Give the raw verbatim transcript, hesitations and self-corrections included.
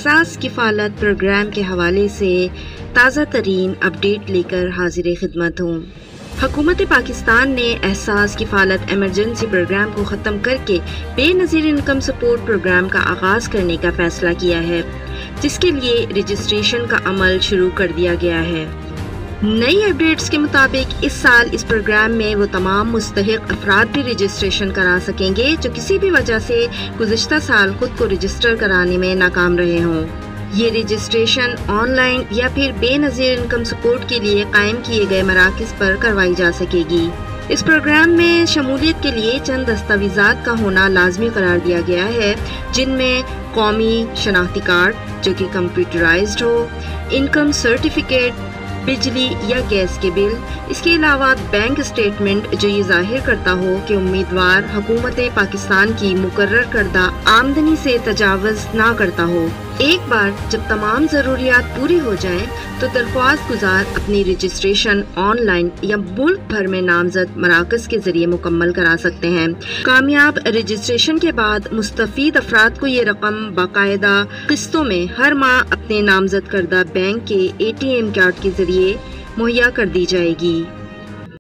احساس کفالت پروگرام کے حوالے سے تازہ ترین اپڈیٹ لے کر حاضر خدمت ہوں۔ حکومت پاکستان نے احساس کفالت ایمرجنسی پروگرام کو ختم کر کے بے نظیر انکم سپورٹ پروگرام کا آغاز کرنے کا فیصلہ کیا ہے، جس کے لیے رجسٹریشن کا عمل شروع کر دیا گیا ہے۔ نئی اپڈیٹس کے مطابق اس سال اس پروگرام میں وہ تمام مستحق افراد بھی رجسٹریشن کرا سکیں گے جو کسی بھی وجہ سے گزشتہ سال خود کو رجسٹر کرانے میں ناکام رہے ہوں۔ یہ رجسٹریشن آن لائن یا پھر بے نظیر انکم سپورٹ کے لیے قائم کیے گئے مراکز پر کروائی جا سکے گی۔ اس پروگرام میں شمولیت کے لیے چند دستاویزات کا ہونا لازمی قرار دیا گیا ہے، جن میں قومی شناختی کارڈ جو کہ کمپیوٹرائزڈ ہو، انکم سرٹیفکیٹ، بجلی یا گیس کے بل، اس کے علاوہ بینک اسٹیٹمنٹ جو یہ ظاہر کرتا ہو کہ امیدوار حکومت پاکستان کی مقرر کردہ آمدنی سے تجاوز نہ کرتا ہو۔ ایک بار جب تمام ضروریات پوری ہو جائیں تو درخواست گزار اپنی رجسٹریشن آن لائن یا ملک بھر میں نامزد مراکز کے ذریعے مکمل کرا سکتے ہیں۔ کامیاب رجسٹریشن کے بعد مستفید افراد کو یہ رقم باقاعدہ قسطوں میں ہر ماہ اپنے نامزد کردہ بینک کے اے ٹی ایم کارڈ کے ذریعے مہیا کر دی جائے گی۔